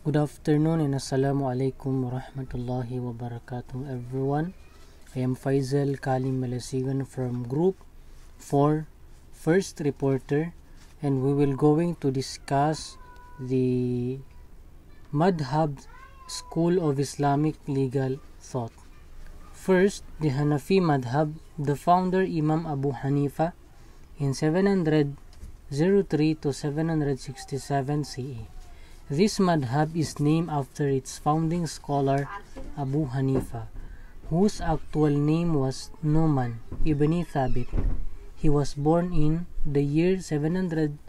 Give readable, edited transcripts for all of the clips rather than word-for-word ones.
Good afternoon and assalamu alaikum wa rahmatullahi wa barakatuh everyone. I am Faisal Kalim Malasigan from Group 4 First Reporter, and we will going to discuss the Madhab School of Islamic Legal Thought. First, the Hanafi Madhab, the founder Imam Abu Hanifa in 703 to 767 CE. This madhab is named after its founding scholar Abu Hanifa, whose actual name was Nu'man ibn Thabit. He was born in the year 702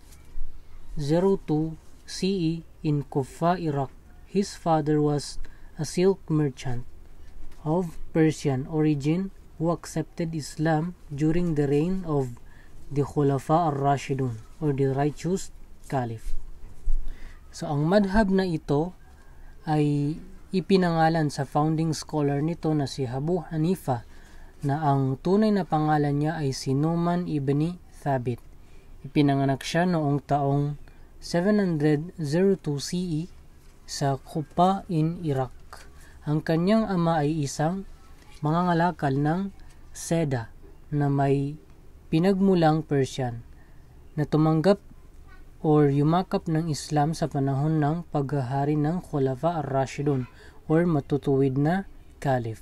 CE in Kufa, Iraq. His father was a silk merchant of Persian origin who accepted Islam during the reign of the Khulafa al-Rashidun, or the righteous caliph. So, ang madhab na ito ay ipinangalan sa founding scholar nito na si Abu Hanifa, na ang tunay na pangalan niya ay si Nu'man ibn Thabit. Ipinanganak siya noong taong 702 CE sa Kufa in Iraq. Ang kanyang ama ay isang mangangalakal ng seda na may pinagmulang Persian na tumanggap or yumakap ng Islam sa panahon ng paghahari ng Khulafa al-Rashidun, or matutuwid na caliph.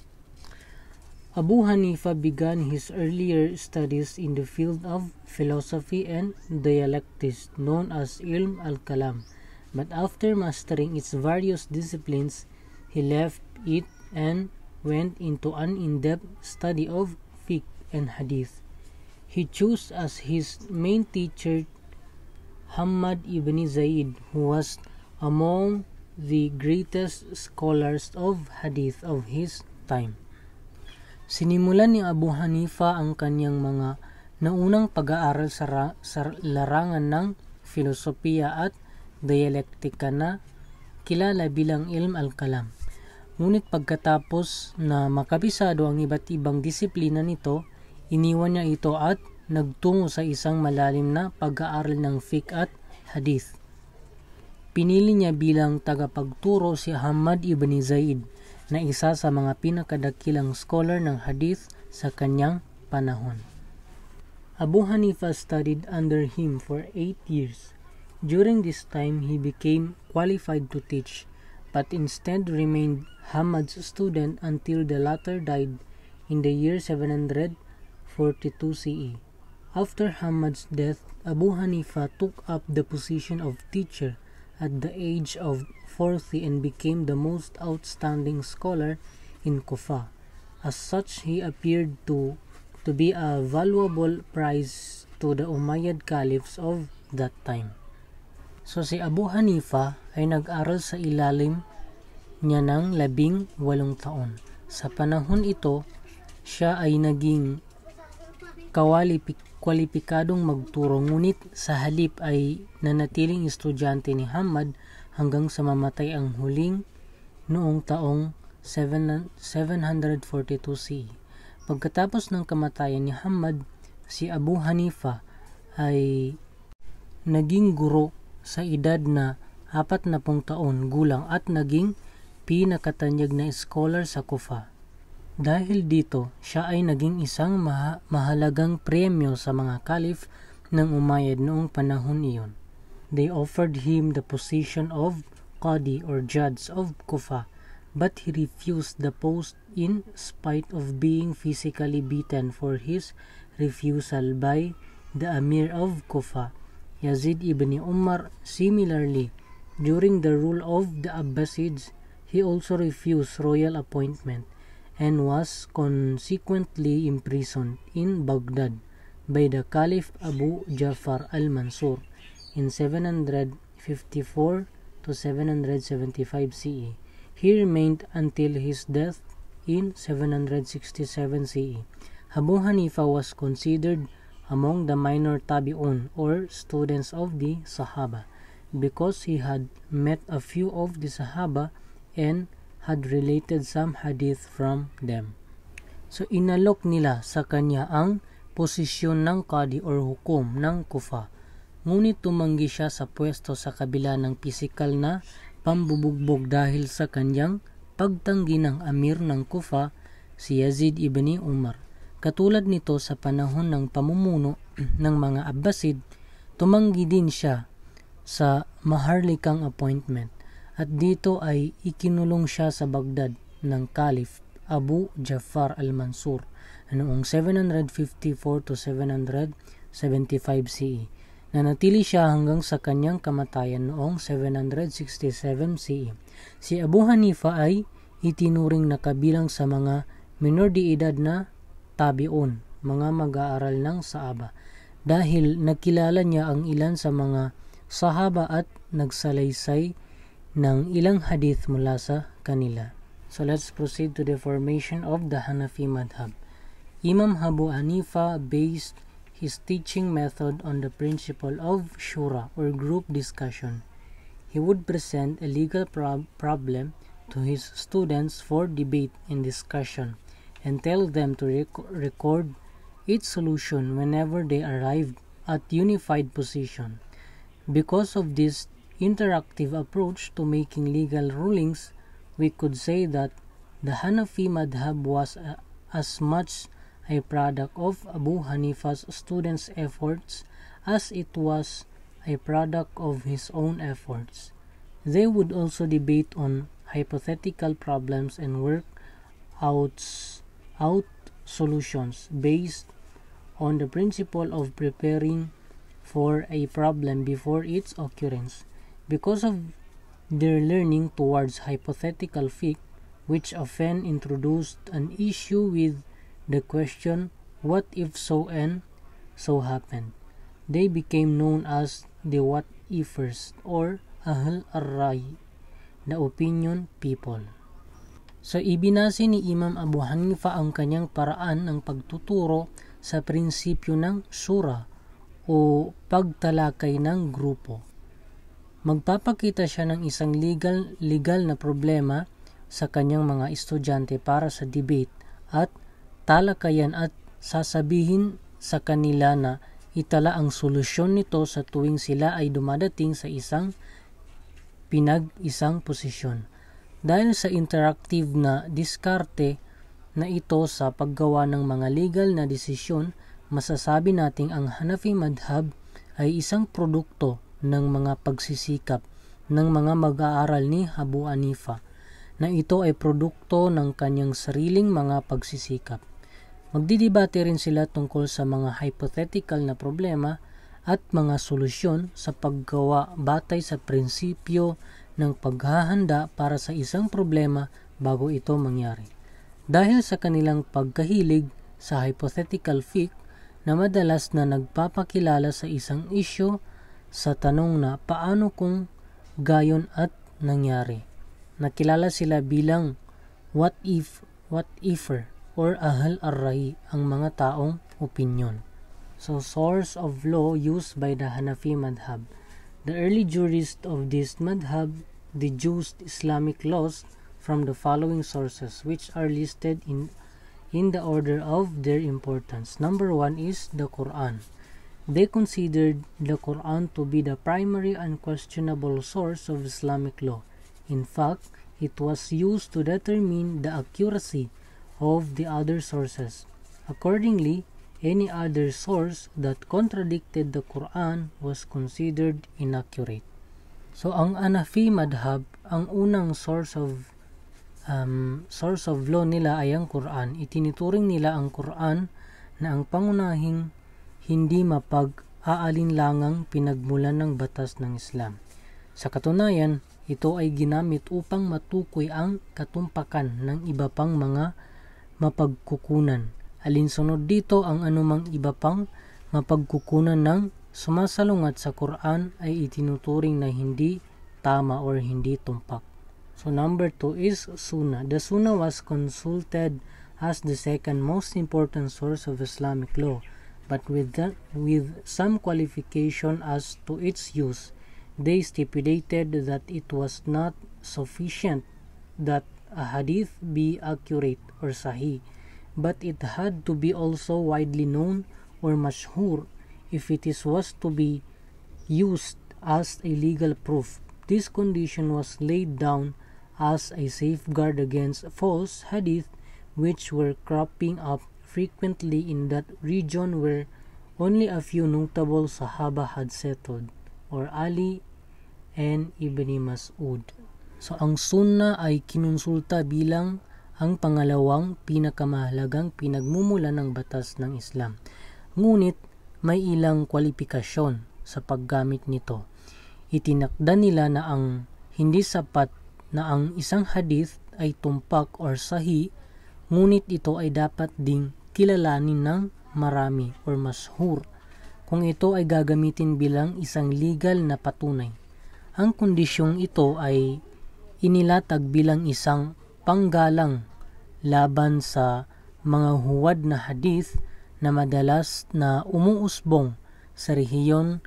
Abu Hanifa began his earlier studies in the field of philosophy and dialectics known as Ilm al-Kalam, but after mastering its various disciplines, he left it and went into an in-depth study of fiqh and hadith. He chose as his main teacher Hammad ibn Zaid, who was among the greatest scholars of hadith of his time. Sinimulan ni Abu Hanifa ang kanyang mga naunang pag-aaral sa larangan ng filosofiya at dialektika na kilala bilang Ilm al-Kalam. Ngunit pagkatapos na makabisado ang iba't ibang disiplina nito, iniwan niya ito at nagtungo sa isang malalim na pag-aaral ng fiqh at hadith. Pinili niya bilang tagapagturo si Hammad ibn Zaid, na isa sa mga pinakadakilang scholar ng hadith sa kanyang panahon. Abu Hanifa studied under him for 8 years. During this time, he became qualified to teach, but instead remained Hammad's student until the latter died in the year 742 CE. After Hammad's death, Abu Hanifa took up the position of teacher at the age of 40 and became the most outstanding scholar in Kufa. As such, he appeared to be a valuable prize to the Umayyad caliphs of that time. So si Abu Hanifa ay nag-aral sa ilalim niya ng 18 taon. Sa panahon ito, siya ay naging kwalipikadong magturo, ngunit sa halip ay nanatiling estudyante ni Hammad hanggang sa mamatay ang huling noong taong 742 CE. Pagkatapos ng kamatayan ni Hammad, si Abu Hanifa ay naging guro sa edad na 40 taon gulang at naging pinakatanyag na scholar sa Kufa. Dahil dito, siya ay naging isang mahalagang premyo sa mga caliph ng Umayyad noong panahon iyon. They offered him the position of Qadi or judge of Kufa, but he refused the post in spite of being physically beaten for his refusal by the Amir of Kufa, Yazid ibn Umar. Similarly, during the rule of the Abbasids, he also refused royal appointment and was consequently imprisoned in Baghdad by the Caliph Abu Ja'far al-Mansur in 754 to 775 CE. He remained until his death in 767 CE. Abu Hanifa was considered among the minor tabi'un, or students of the Sahaba, because he had met a few of the Sahaba and had related some hadith from them. So inalok nila sa kanya ang posisyon ng Qadi or hukom ng Kufa, ngunit tumanggi siya sa pwesto sa kabila ng pisikal na pambubugbog dahil sa kanyang pagtanggi ng Amir ng Kufa, si Yazid ibn Umar. Katulad nito sa panahon ng pamumuno ng mga Abbasid, tumanggi din siya sa maharlikang appointment at dito ay ikinulong siya sa Baghdad ng Caliph Abu Ja'far al-Mansur noong 754 to 775 CE. Nanatili siya hanggang sa kanyang kamatayan noong 767 CE. Si Abu Hanifa ay itinuring na kabilang sa mga minor de edad na tabi'un, mga mag-aaral ng Sahaba, dahil nakilala niya ang ilan sa mga sahaba at nagsalaysay ng ilang hadith mula sa kanila. So let's proceed to the formation of the Hanafi madhab. Imam Abu Hanifa based his teaching method on the principle of shura or group discussion. He would present a legal problem to his students for debate and discussion and tell them to record its solution whenever they arrived at unified position. Because of this interactive approach to making legal rulings, we could say that the Hanafi madhab was as much a product of Abu Hanifa's students' efforts as it was a product of his own efforts. They would also debate on hypothetical problems and work out solutions based on the principle of preparing for a problem before its occurrence. Because of their learning towards hypothetical fiqh, which often introduced an issue with the question, what if so and so happened, they became known as the what-ifers or Ahl ar-Ray, the opinion people. So ibinase ni Imam Abu Hanifa ang kanyang paraan ng pagtuturo sa prinsipyo ng shura o pagtalakay ng grupo. Magpapakita siya ng isang legal na problema sa kanyang mga estudyante para sa debate at talakayan at sasabihin sa kanila na itala ang solusyon nito sa tuwing sila ay dumadating sa isang posisyon. Dahil sa interactive na diskarte na ito sa paggawa ng mga legal na desisyon, masasabi nating ang Hanafi madhab ay isang produkto ng mga pagsisikap ng mga mag-aaral ni Abu Hanifa, na ito ay produkto ng kanyang sariling mga pagsisikap. Magdidebate rin sila tungkol sa mga hypothetical na problema at mga solusyon sa paggawa batay sa prinsipyo ng paghahanda para sa isang problema bago ito mangyari. Dahil sa kanilang pagkahilig sa hypothetical fiqh na madalas na nagpapakilala sa isang isyu sa tanong na paano kung gayon at nangyari. Nakilala sila bilang what-ifer or Ahl ar-Ray, ang mga taong opinyon. So, source of law used by the Hanafi madhab. The early jurists of this madhab deduced Islamic laws from the following sources, which are listed in the order of their importance. Number 1 is the Quran. They considered the Quran to be the primary unquestionable source of Islamic law. In fact, it was used to determine the accuracy of the other sources. Accordingly, any other source that contradicted the Quran was considered inaccurate. So, ang Hanafi madhab, ang unang source of law nila ay ang Quran. Itinituring nila ang Quran na ang pangunahing hindi mapag-aalinlangang pinagmulan ng batas ng Islam. Sa katunayan, ito ay ginamit upang matukoy ang katumpakan ng iba pang mga mapagkukunan. Alinsunod dito ang anumang iba pang mapagkukunan ng sumasalungat sa Quran ay itinuturing na hindi tama or hindi tumpak. So number 2 is Sunnah. The Sunnah was consulted as the second most important source of Islamic law, but with some qualification as to its use. They stipulated that it was not sufficient that a hadith be accurate or sahih, but it had to be also widely known or mashhur if it was to be used as a legal proof. This condition was laid down as a safeguard against false hadith which were cropping up frequently in that region where only a few notable Sahaba had settled, or Ali and Ibn Mas'ud. So ang Sunnah ay kinonsulta bilang ang pangalawang pinakamahalagang pinagmumula ng batas ng Islam. Ngunit may ilang kwalifikasyon sa paggamit nito. Itinakda nila na ang hindi sapat na ang isang hadith ay tumpak or sahih, ngunit ito ay dapat ding kilalanin ng marami or mashhur kung ito ay gagamitin bilang isang legal na patunay. Ang kondisyong ito ay inilatag bilang isang panggalang laban sa mga huwad na hadith na madalas na umuusbong sa rehiyong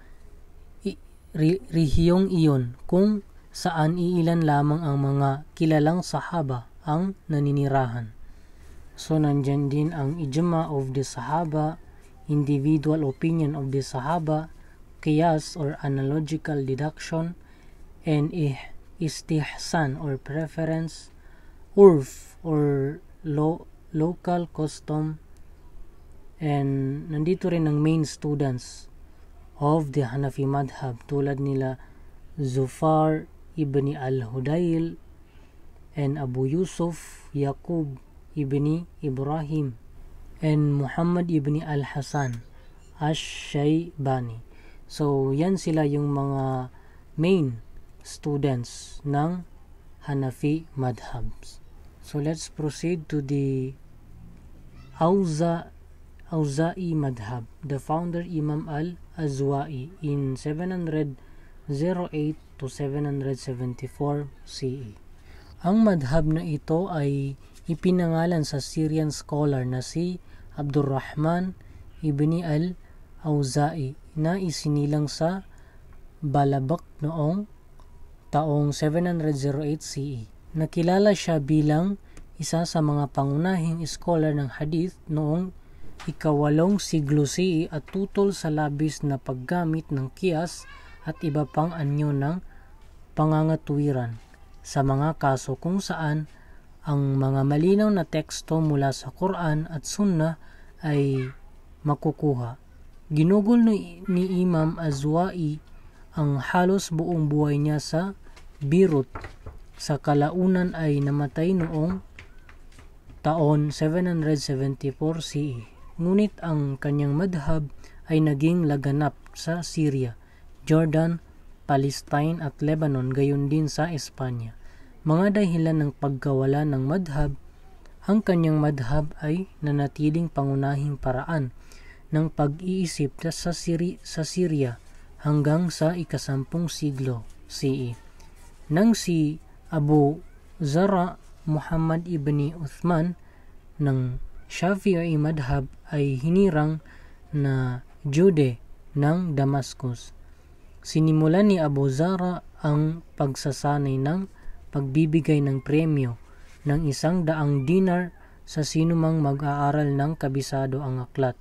iyon kung saan iilan lamang ang mga kilalang sahaba ang naninirahan. So nandyan din ang ijma of the sahaba, individual opinion of the sahaba, qiyas or analogical deduction, and istihsan or preference, urf or local custom, and nandito rin ang main students of the Hanafi madhab tulad nila Zufar ibn al-Hudayl and Abu Yusuf Yaqub ibn Ibrahim and Muhammad ibn al-Hasan ash-Shaybani. So yan sila yung mga main students ng Hanafi madhabs. So let's proceed to the Auza'i madhab. The founder Imam al-Azwa'i in 708 to 774 CE. Ang madhab na ito ay ipinangalan sa Syrian scholar na si Abdurrahman ibn al-Auza'i na isinilang sa Balabak noong taong 708 CE. Nakilala siya bilang isa sa mga pangunahing scholar ng hadith noong ika-8 siglo CE at tutol sa labis na paggamit ng qiyas at iba pang anyo ng pangangatuwiran sa mga kaso kung saan ang mga malinaw na teksto mula sa Quran at Sunnah ay makukuha. Ginugol ni Imam Azwa'i ang halos buong buhay niya sa Beirut. Sa kalaunan ay namatay noong taon 774 CE. Ngunit ang kanyang madhab ay naging laganap sa Syria, Jordan, Palestine at Lebanon, gayon din sa Espanya. Mga dahilan ng pagkawala ng madhab, ang kanyang madhab ay nanatiling pangunahing paraan ng pag-iisip sa Syria hanggang sa ika-10 siglo CE. Nang si Abu Zara Muhammad ibn Uthman ng Shafi'i madhab ay hinirang na Jude ng Damascus. Sinimulan ni Abu Zara ang pagsasanay ng pagbibigay ng premyo ng 100 dinar sa sinumang mag-aaral ng kabisado ang aklat.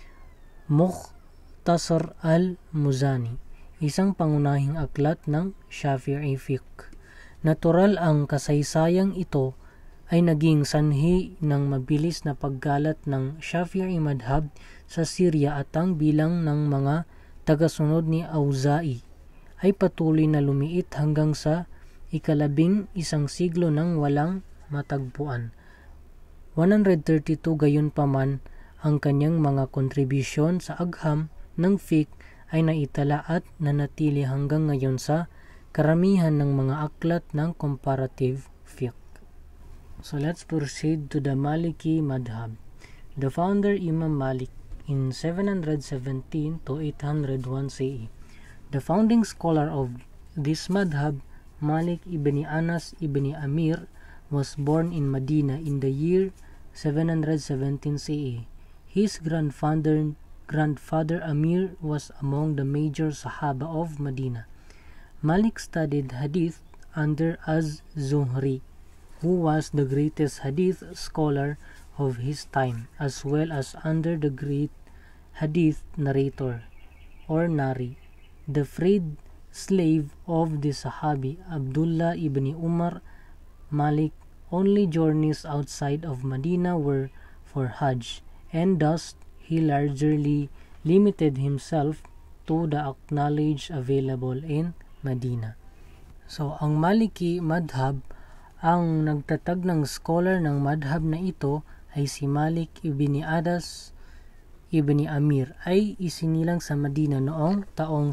Mukhtasar al-Muzani, isang pangunahing aklat ng Shafi'i fiqh. Natural ang kasaysayang ito ay naging sanhi ng mabilis na paggalat ng Shafi'i madhab sa Syria at ang bilang ng mga tagasunod ni Auza'i ay patuloy na lumiit hanggang sa ika-11 siglo nang walang matagpuan. 132 gayon pa man ang kanyang mga kontribusyon sa agham ng fiqh ay naitala at nanatili hanggang ngayon sa karamihan ng mga aklat ng comparative fiqh. So let's proceed to the Maliki madhab. The founder Imam Malik in 717 to 801 CE. The founding scholar of this madhab, Malik ibn Anas ibn Amir, was born in Medina in the year 717 CE. His grandfather Amir was among the major Sahaba of Medina. Malik studied hadith under Az-Zuhri, who was the greatest hadith scholar of his time, as well as under the great hadith narrator, or Nari, the freed slave of the Sahabi Abdullah ibn Umar Malik. Only journeys outside of Medina were for Hajj, and thus he largely limited himself to the knowledge available in Medina. So, ang Maliki Madhab, ang nagtatag ng scholar ng madhab na ito ay si Malik ibn Adas ibn Amir, ay isinilang sa Medina noong taong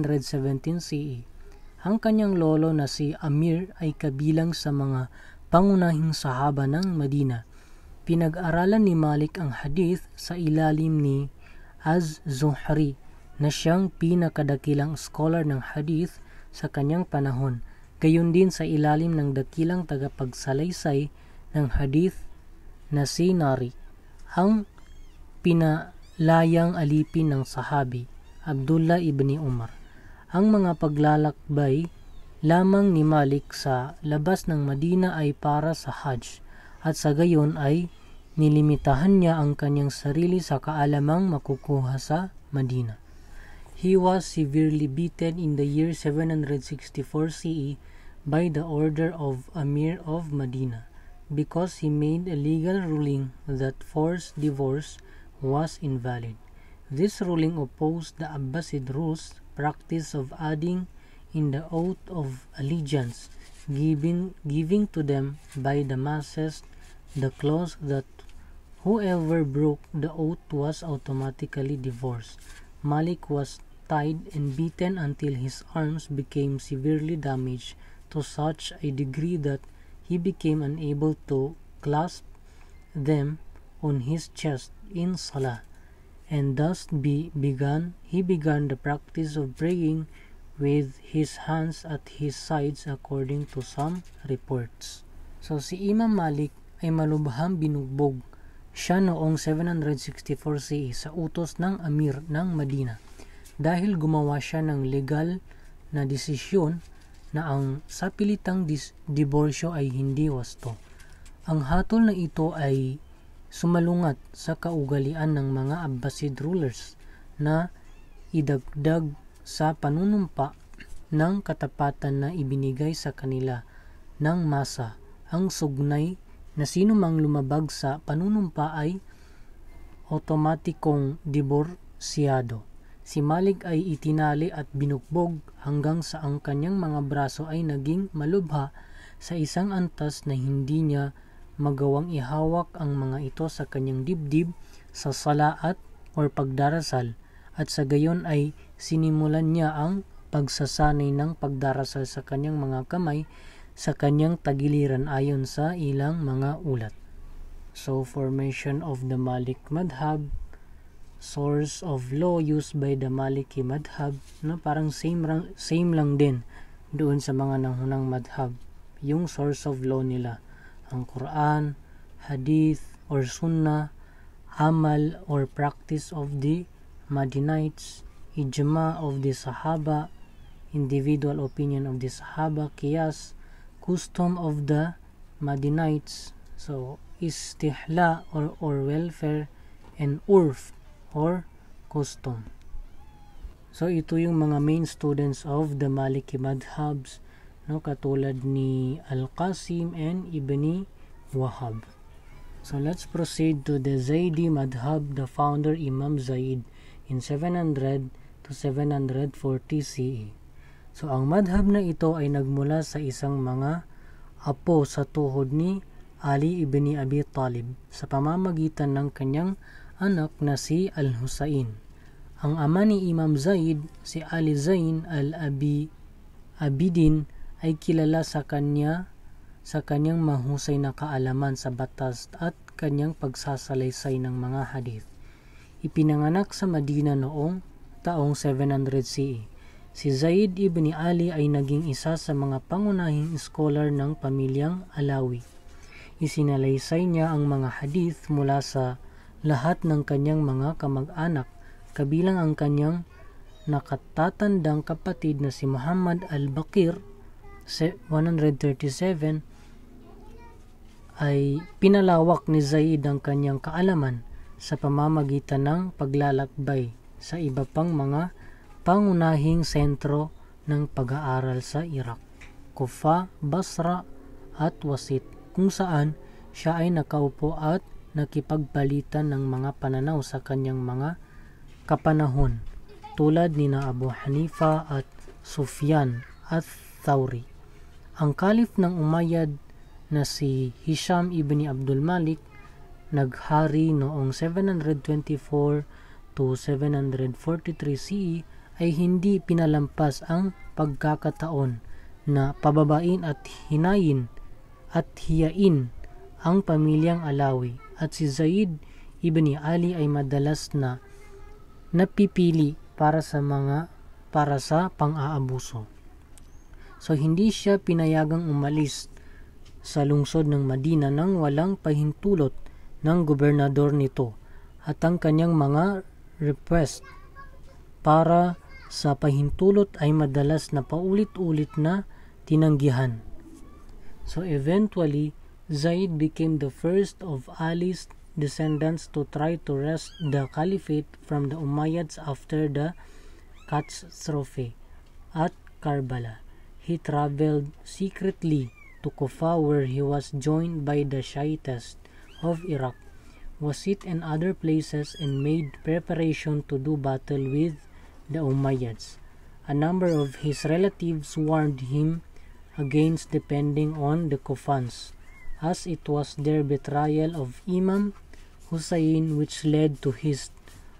717 CE. Ang kanyang lolo na si Amir ay kabilang sa mga pangunahing sahaba ng Medina. Pinag-aralan ni Malik ang hadith sa ilalim ni Az-Zuhri na siyang pinakadakilang scholar ng hadith sa kanyang panahon. Gayon din sa ilalim ng dakilang tagapagsalaysay ng hadith na si Nari, ang pinalayang alipin ng sahabi Abdullah ibn Umar. Ang mga paglalakbay lamang ni Malik sa labas ng Medina ay para sa Hajj, at sa gayon ay nilimitahan niya ang kanyang sarili sa kaalamang makukuha sa Medina. He was severely beaten in the year 764 CE by the order of Amir of Medina because he made a legal ruling that forced divorce was invalid. This ruling opposed the Abbasid rules practice of adding in the oath of allegiance, giving to them by the masses the clause that whoever broke the oath was automatically divorced. Malik was tied and beaten until his arms became severely damaged to such a degree that he became unable to clasp them on his chest in Salah, and thus he began the practice of praying with his hands at his sides according to some reports. So si Imam Malik ay malubhang binugbog siya noong 764 CE sa utos ng Amir ng Medina dahil gumawa siya ng legal na desisyon na ang sapilitang diborsyo ay hindi wasto. Ang hatol na ito ay sumalungat sa kaugalian ng mga Abbasid rulers na idagdag sa panunumpa ng katapatan na ibinigay sa kanila ng masa. Ang sugnay na sino mang lumabag sa panunumpa ay otomatikong diborsiyado. Si Malik ay itinali at binugbog hanggang sa ang kanyang mga braso ay naging malubha sa isang antas na hindi niya magawang ihawak ang mga ito sa kanyang dibdib sa salaat or pagdarasal, at sa gayon ay sinimulan niya ang pagsasanay ng pagdarasal sa kanyang mga kamay sa kanyang tagiliran ayon sa ilang mga ulat. So, formation of the Malik Madhab, source of law used by the Maliki Madhab, na parang same lang din doon sa mga nanghunang madhab. Yung source of law nila, ang Quran, Hadith or Sunnah, Amal or practice of the Madinites, Ijma of the Sahaba, individual opinion of the Sahaba, Qiyas, custom of the Madinites, so istihla or welfare, and urf or custom. So ito yung mga main students of the Maliki Madhabs, no, katulad ni Al-Qasim and Ibn Wahab. So let's proceed to the Zaydi Madhab, the founder Imam Zaid in 700 to 740 CE. So ang madhab na ito ay nagmula sa isang mga apo sa tuhod ni Ali ibn Abi Talib sa pamamagitan ng kanyang anak na si Al-Husayn. Ang ama ni Imam Zaid, si Ali Zain al-Abidin, ay kilala sa kanyang mahusay na kaalaman sa batas at kanyang pagsasalaysay ng mga hadith. Ipinanganak sa Medina noong taong 700 CE. Si Zaid ibn Ali ay naging isa sa mga pangunahing scholar ng pamilyang Alawi. Isinalaysay niya ang mga hadith mula sa lahat ng kanyang mga kamag-anak, kabilang ang kanyang nakatatandang kapatid na si Muhammad al-Baqir 137. Ay pinalawak ni Zaid ang kanyang kaalaman sa pamamagitan ng paglalakbay sa iba pang mga pangunahing sentro ng pag-aaral sa Iraq, Kufa, Basra at Wasit, kung saan siya ay nakaupo at nakipagpalitan ng mga pananaw sa kanyang mga kapanahon tulad nina Abu Hanifa at Sufyan at Thawri. Ang kalif ng Umayyad na si Hisham ibn Abdul Malik naghari noong 724 to 743 CE ay hindi pinalampas ang pagkakataon na pababain at hiyain ang pamilyang Alawi, at si Zaid ibn Ali ay madalas na napipili para sa pang-aabuso. So hindi siya pinayagang umalis sa lungsod ng Madina nang walang pahintulot ng gobernador nito, at ang kanyang mga request para sa pahintulot ay madalas na paulit-ulit na tinanggihan. So eventually, Zaid became the first of Ali's descendants to try to wrest the caliphate from the Umayyads after the catastrophe at Karbala. He traveled secretly to Kufa, where he was joined by the Shiites of Iraq, Wasit and other places, and made preparation to do battle with the Umayyads. A number of his relatives warned him against depending on the Kufans, as it was their betrayal of Imam Hussein which led to his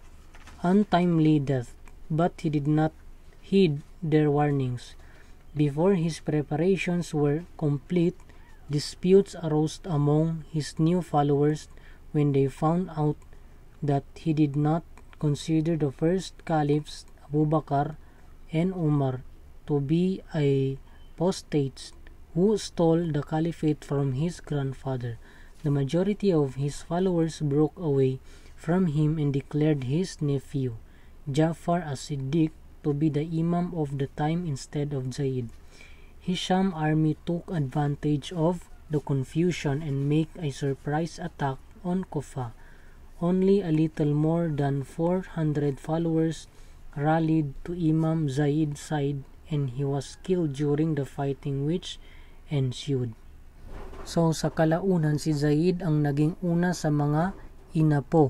untimely death, but he did not heed their warnings. Before his preparations were complete, disputes arose among his new followers when they found out that he did not consider the first caliphs, Abu Bakr and Umar, to be apostates who stole the caliphate from his grandfather. The majority of his followers broke away from him and declared his nephew, Ja'far as-Siddiq, to be the imam of the time instead of Zaid. Hisham's army took advantage of the confusion and made a surprise attack on Kufa. Only a little more than 400 followers rallied to Imam Zaid's side, and he was killed during the fighting which ensued. So sa kalaunan, si Zaid ang naging una sa mga inapo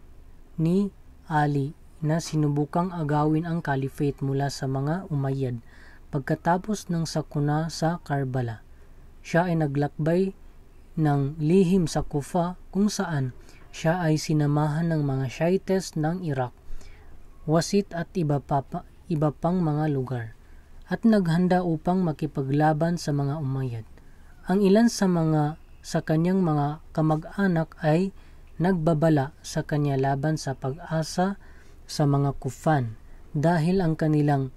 ni Ali na sinubukang agawin ang caliphate mula sa mga Umayyad. Pagkatapos ng sakuna sa Karbala, siya ay naglakbay ng lihim sa Kufa, kung saan siya ay sinamahan ng mga Shiites ng Iraq, Wasit at iba pang mga lugar, at naghanda upang makipaglaban sa mga Umayyad. Ang ilan sa kanyang mga kamag-anak ay nagbabala sa kanya laban sa pag-asa sa mga Kufan dahil ang kanilang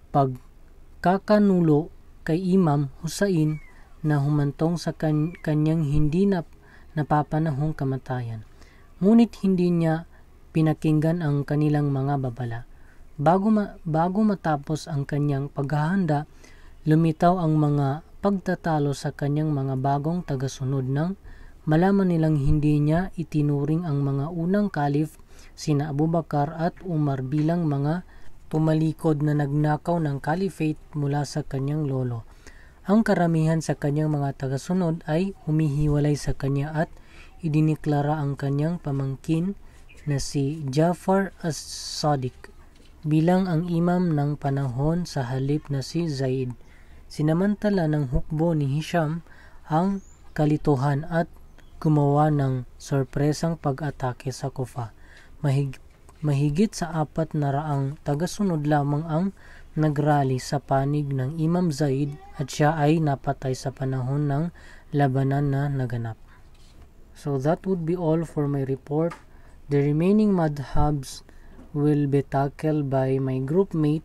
pagkakanulo kay Imam Hussein na humantong sa kanyang hindi napapanahong kamatayan. Ngunit hindi niya pinakinggan ang kanilang mga babala. Bago matapos ang kanyang paghahanda, lumitaw ang mga pagtatalo sa kanyang mga bagong tagasunod nang malaman nilang hindi niya itinuring ang mga unang kalif, sina Abu Bakr at Umar, bilang mga tumalikod na nagnakaw ng caliphate mula sa kanyang lolo. Ang karamihan sa kanyang mga tagasunod ay humihiwalay sa kanya at idiniklara ang kanyang pamangkin na si Ja'far as-Sadiq bilang ang imam ng panahon sa halip na si Zaid. Sinamantala ng hukbo ni Hisham ang kalituhan at gumawa ng sorpresang pag-atake sa Kufa. Mahigit sa 400 tagasunod lamang ang nagrally sa panig ng Imam Zaid, at siya ay napatay sa panahon ng labanan na naganap. So that would be all for my report. The remaining madhabs will be tackled by my groupmate,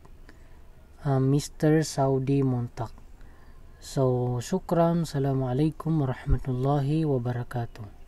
Mr. Saudi Montak. So, syukran. Assalamualaikum warahmatullahi wabarakatuh.